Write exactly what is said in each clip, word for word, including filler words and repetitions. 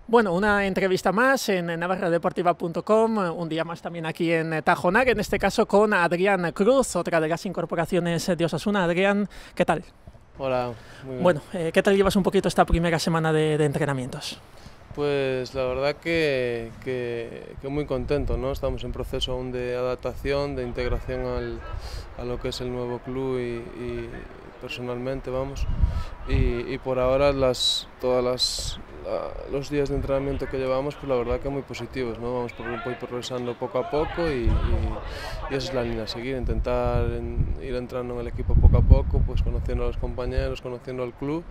Bueno, una entrevista más en navarra deportiva punto com, un día más también aquí en Tajonar, en este caso con Adrián Cruz, otra de las incorporaciones de Osasuna. Adrián, ¿qué tal? Hola, muy bien. Bueno, eh, ¿qué tal llevas un poquito esta primera semana de, de entrenamientos? Pues la verdad que, que, que muy contento, ¿no? Estamos en proceso aún de adaptación, de integración al, a lo que es el nuevo club y, y personalmente, vamos. Y, y por ahora las, todas las, la, los días de entrenamiento que llevamos, pues la verdad que muy positivos, ¿no? Vamos por, voy progresando poco a poco y, y, y esa es la línea a seguir, intentar en, ir entrando en el equipo poco a poco, pues conociendo a los compañeros, conociendo al club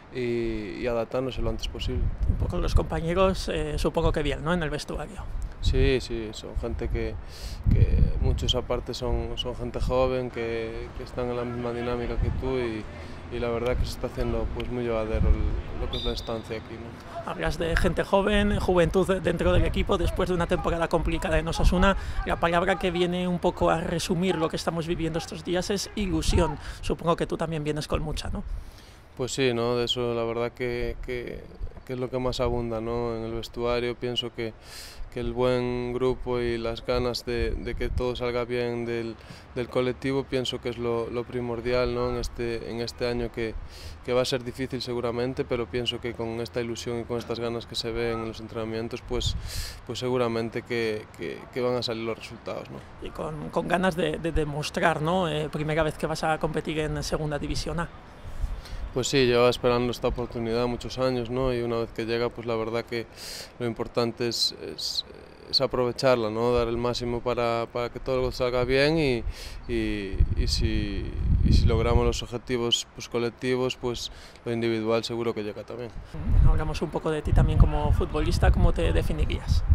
y, y adaptándose lo antes posible. Un poco los compañeros, eh, supongo que bien, ¿no? En el vestuario. Sí, sí, son gente que, que muchos aparte son, son gente joven, que, que están en la misma dinámica que tú y, y la verdad que se está haciendo pues muy llevadero el, lo que es la estancia aquí, ¿no? Hablas de gente joven, juventud dentro del equipo, después de una temporada complicada en Osasuna. La palabra que viene un poco a resumir lo que estamos viviendo estos días es ilusión. Supongo que tú también vienes con mucha, ¿no? Pues sí, ¿no? De eso la verdad que, que, que es lo que más abunda, ¿no? En el vestuario. Pienso que, que el buen grupo y las ganas de, de que todo salga bien del, del colectivo, pienso que es lo, lo primordial, ¿no? En este, en este año que, que va a ser difícil seguramente, pero pienso que con esta ilusión y con estas ganas que se ven en los entrenamientos, pues, pues seguramente que, que, que van a salir los resultados, ¿no? Y con, con ganas de, de demostrar, ¿no? Eh, primera vez que vas a competir en Segunda División A. Pues sí, llevaba esperando esta oportunidad muchos años, ¿no? Y una vez que llega, pues la verdad que lo importante es, es, es aprovecharla, ¿no? Dar el máximo para, para que todo salga bien y, y, y, si, y si logramos los objetivos pues, colectivos, pues lo individual seguro que llega también. Hablamos un poco de ti también como futbolista, ¿cómo te definirías?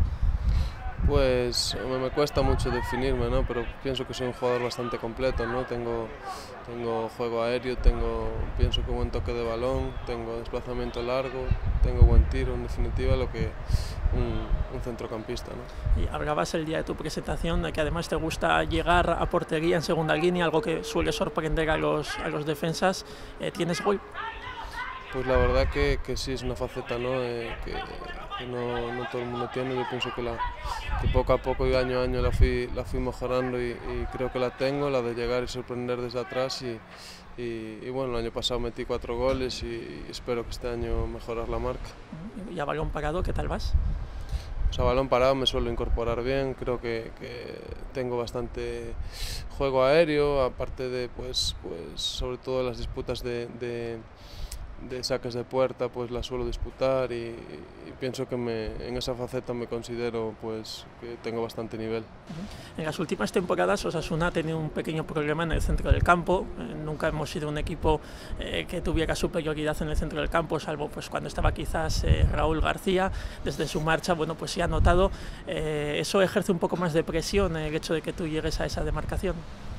Pues me cuesta mucho definirme, ¿no? Pero pienso que soy un jugador bastante completo, ¿no? Tengo, tengo juego aéreo, tengo, pienso que buen toque de balón, tengo desplazamiento largo, tengo buen tiro, en definitiva lo que un, un centrocampista, ¿no? Y hablabas el día de tu presentación de que además te gusta llegar a portería en segunda línea, algo que suele sorprender a los, a los defensas. Eh, ¿Tienes gol? Pues la verdad que, que sí, es una faceta, ¿no? Eh, que, que no, no todo el mundo tiene. Yo pienso que, la, que poco a poco y año a año la fui, la fui mejorando y, y creo que la tengo, la de llegar y sorprender desde atrás y, y, y bueno, el año pasado metí cuatro goles y, y espero que este año mejorar la marca. ¿Y a balón parado qué tal vas? O sea, a balón parado me suelo incorporar bien, creo que, que tengo bastante juego aéreo, aparte de, pues, pues sobre todo las disputas de, de de saques de puerta, pues la suelo disputar y, y pienso que me, en esa faceta me considero pues que tengo bastante nivel. En las últimas temporadas Osasuna ha tenido un pequeño problema en el centro del campo. Eh, nunca hemos sido un equipo eh, que tuviera superioridad en el centro del campo, salvo pues cuando estaba quizás eh, Raúl García. Desde su marcha, bueno, pues sí ha notado, eh, eso ejerce un poco más de presión, eh, el hecho de que tú llegues a esa demarcación.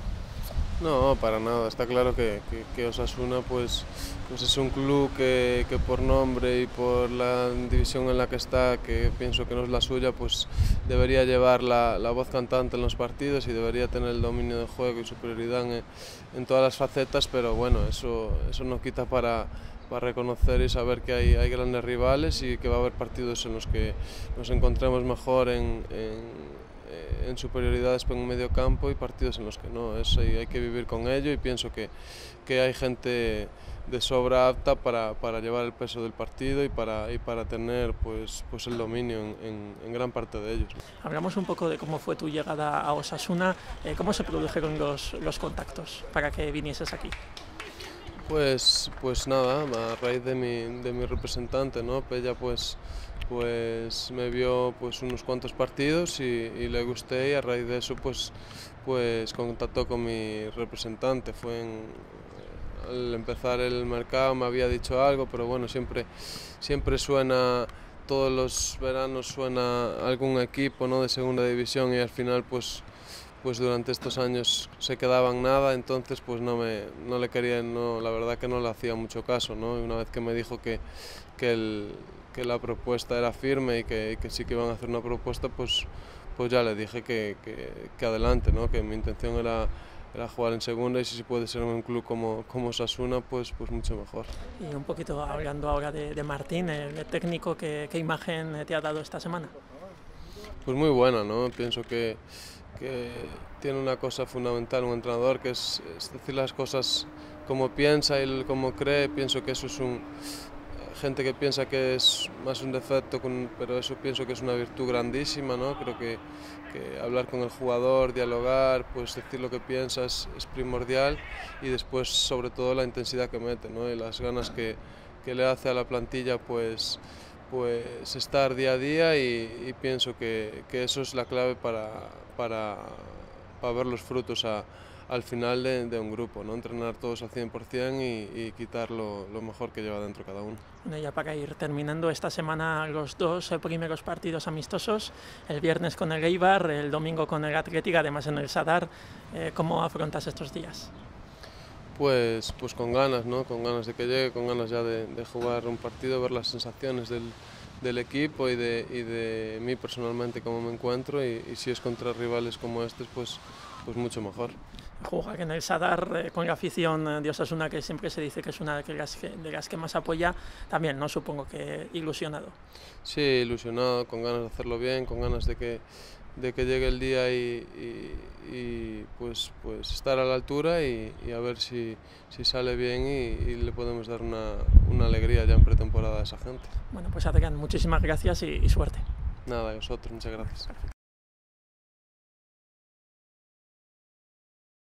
No, para nada. Está claro que, que, que Osasuna pues, pues es un club que, que por nombre y por la división en la que está, que pienso que no es la suya, pues debería llevar la, la voz cantante en los partidos y debería tener el dominio de juego y superioridad en, en todas las facetas, pero bueno, eso, eso no quita para, para reconocer y saber que hay, hay grandes rivales y que va a haber partidos en los que nos encontremos mejor en, en en superioridades en medio campo y partidos en los que no, es, hay, hay que vivir con ello y pienso que, que hay gente de sobra apta para, para llevar el peso del partido y para, y para tener pues, pues el dominio en, en, en gran parte de ellos. Hablamos un poco de cómo fue tu llegada a Osasuna, eh, cómo se produjeron los, los contactos para que vinieses aquí. Pues, pues nada, a raíz de mi, de mi representante, ¿no? Ella pues, pues me vio pues unos cuantos partidos y, y le gusté y a raíz de eso pues, pues contactó con mi representante. Fue en, al empezar el mercado me había dicho algo, pero bueno, siempre, siempre suena, todos los veranos suena algún equipo, ¿no? De segunda división y al final pues pues durante estos años se quedaban nada, entonces pues no, me, no le quería, no, la verdad que no le hacía mucho caso, ¿no? Y una vez que me dijo que, que, el, que la propuesta era firme y que, y que sí que iban a hacer una propuesta, pues, pues ya le dije que, que, que adelante, ¿no? Que mi intención era, era jugar en segunda y si puede ser en un club como, como Osasuna, pues, pues mucho mejor. Y un poquito hablando ahora de, de Martín, el técnico, ¿qué, qué imagen te ha dado esta semana? Pues muy buena, ¿no? Pienso que, que tiene una cosa fundamental un entrenador, que es, es decir las cosas como piensa y como cree. Pienso que eso es un... gente que piensa que es más un defecto, pero eso pienso que es una virtud grandísima, ¿no? Creo que, que hablar con el jugador, dialogar, pues decir lo que piensas es primordial, y después sobre todo la intensidad que mete, ¿no? Y las ganas que, que le hace a la plantilla, pues, pues estar día a día, y, y pienso que, que eso es la clave para, para, para ver los frutos a, al final de, de un grupo, ¿no? Entrenar todos al cien por cien y, y quitar lo, lo mejor que lleva dentro cada uno. Bueno, ya para ir terminando, esta semana los dos primeros partidos amistosos, el viernes con el Eibar, el domingo con el Athletic, además en el Sadar. Eh, ¿Cómo afrontas estos días? Pues, pues con ganas, ¿no? Con ganas de que llegue, con ganas ya de, de jugar un partido, ver las sensaciones del, del equipo y de, y de mí personalmente, cómo me encuentro, y, y si es contra rivales como estos, pues, pues mucho mejor. Jugar en el Sadar eh, con la afición de Osasuna, que siempre se dice que es una de las que, de las que más apoya, también, ¿no? Supongo que ilusionado. Sí, ilusionado, con ganas de hacerlo bien, con ganas de que, de que llegue el día y, y, y pues, pues estar a la altura y, y a ver si, si sale bien y, y le podemos dar una, una alegría ya en pretemporada a esa gente. Bueno, pues Adrián, muchísimas gracias y, y suerte. Nada, a vosotros, muchas gracias.